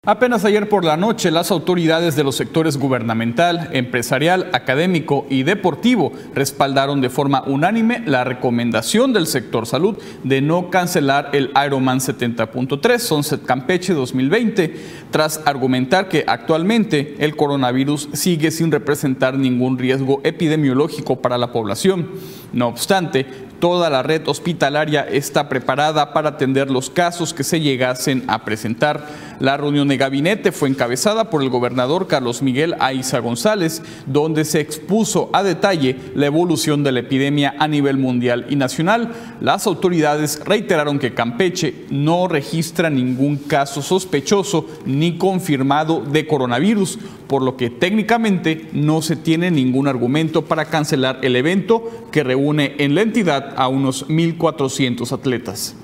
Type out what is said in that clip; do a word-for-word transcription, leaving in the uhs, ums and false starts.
Apenas ayer por la noche, las autoridades de los sectores gubernamental, empresarial, académico y deportivo respaldaron de forma unánime la recomendación del sector salud de no cancelar el Ironman setenta punto tres Sunset Campeche dos mil veinte, tras argumentar que actualmente el coronavirus sigue sin representar ningún riesgo epidemiológico para la población. No obstante, toda la red hospitalaria está preparada para atender los casos que se llegasen a presentar. La reunión de gabinete fue encabezada por el gobernador Carlos Miguel Aiza González, donde se expuso a detalle la evolución de la epidemia a nivel mundial y nacional. Las autoridades reiteraron que Campeche no registra ningún caso sospechoso ni confirmado de coronavirus, por lo que técnicamente no se tiene ningún argumento para cancelar el evento que reúne en la entidad a unos mil cuatrocientos atletas.